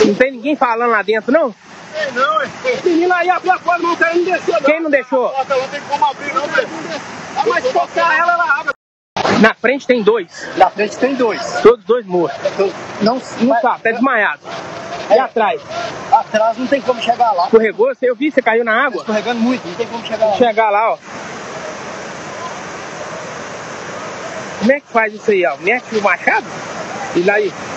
Não tem ninguém falando lá dentro, não? Tem não, é. Menino aí abriu a porta, não quer não descer, não. Quem não deixou? Não tem como abrir, não, velho. Ah, mas se tocar ela abre. Na frente tem dois. Na frente tem dois. Todos dois mortos. Não tá desmaiado. E atrás? Atrás não tem como chegar lá. Escorregou? Eu vi, você caiu na água? Escorregando muito, não tem como chegar lá. Chegar lá, ó. Como é que faz isso aí, ó? Mete o machado? E lá aí.